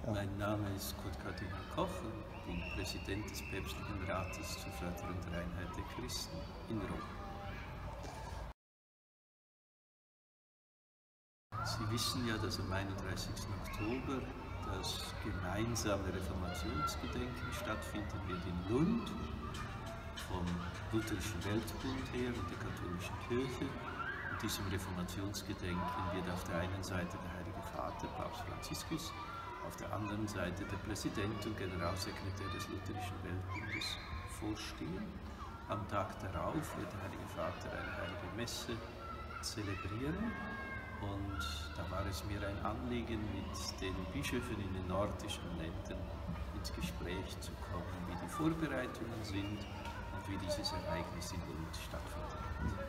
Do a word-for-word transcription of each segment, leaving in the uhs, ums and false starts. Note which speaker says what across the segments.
Speaker 1: Mein Name ist Kurt Kardinal Koch und bin Präsident des Päpstlichen Rates zur Förderung der Einheit der Christen in Rom. Sie wissen ja, dass am einunddreißigsten Oktober das gemeinsame Reformationsgedenken stattfinden wird in Lund, vom Lutherischen Weltbund her und der katholischen Kirche. Und diesem Reformationsgedenken wird auf der einen Seite der Heilige Vater, Papst Franziskus, auf der anderen Seite der Präsident und Generalsekretär des Lutherischen Weltbundes vorstehen. Am Tag darauf wird der Heilige Vater eine heilige Messe zelebrieren. Und da war es mir ein Anliegen, mit den Bischöfen in den nordischen Ländern ins Gespräch zu kommen, wie die Vorbereitungen sind und wie dieses Ereignis in Lund stattfindet.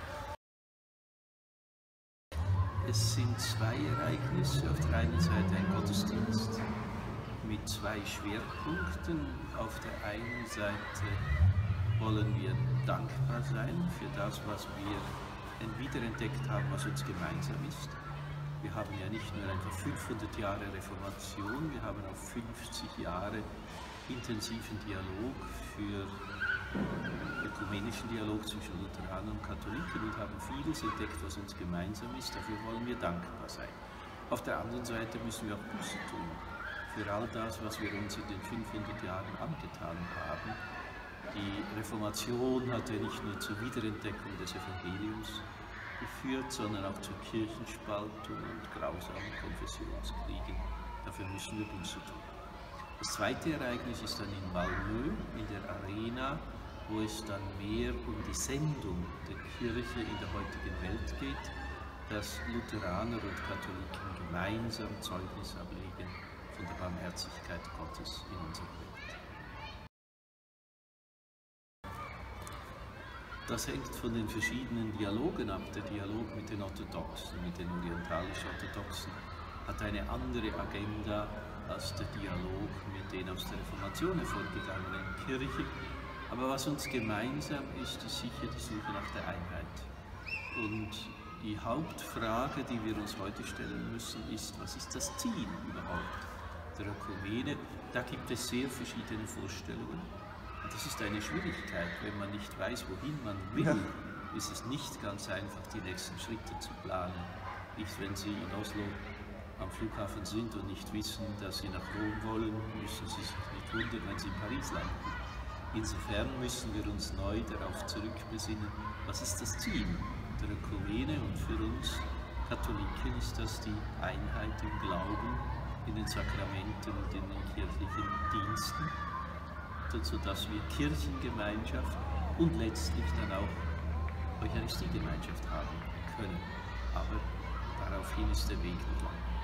Speaker 1: Es sind zwei Ereignisse. Auf der einen Seite ein Gottesdienst mit zwei Schwerpunkten. Auf der einen Seite wollen wir dankbar sein für das, was wir wiederentdeckt haben, was uns gemeinsam ist. Wir haben ja nicht nur einfach fünfhundert Jahre Reformation, wir haben auch fünfzig Jahre intensiven Dialog für ökumenischen Dialog zwischen Lutheranern und Katholiken und haben vieles entdeckt, was uns gemeinsam ist. Dafür wollen wir dankbar sein. Auf der anderen Seite müssen wir auch Buße tun für all das, was wir uns in den fünfhundert Jahren angetan haben. Die Reformation hat ja nicht nur zur Wiederentdeckung des Evangeliums geführt, sondern auch zur Kirchenspaltung und grausamen Konfessionskriegen. Dafür müssen wir Buße tun. Das zweite Ereignis ist dann in Malmö, in der Arena, wo es dann mehr um die Sendung der Kirche in der heutigen Welt geht, dass Lutheraner und Katholiken gemeinsam Zeugnis ablegen von der Barmherzigkeit Gottes in unserer Welt. Das hängt von den verschiedenen Dialogen ab. Der Dialog mit den Orthodoxen, mit den orientalisch-orthodoxen, hat eine andere Agenda als der Dialog mit den aus der Reformation hervorgegangenen Kirchen. Aber was uns gemeinsam ist, ist sicher die Suche nach der Einheit. Und die Hauptfrage, die wir uns heute stellen müssen, ist, was ist das Ziel überhaupt der Ökumene? Da gibt es sehr verschiedene Vorstellungen. Und das ist eine Schwierigkeit, wenn man nicht weiß, wohin man will, ja. Ist es nicht ganz einfach, die nächsten Schritte zu planen. Nicht, wenn Sie in Oslo am Flughafen sind und nicht wissen, dass Sie nach Rom wollen, müssen Sie sich nicht wundern, wenn Sie in Paris landen. Insofern müssen wir uns neu darauf zurückbesinnen, was ist das Ziel der Ökumene, und für uns Katholiken ist das die Einheit im Glauben, in den Sakramenten und in den kirchlichen Diensten, sodass wir Kirchengemeinschaft und letztlich dann auch Eucharistiegemeinschaft haben können. Aber daraufhin ist der Weg noch lang.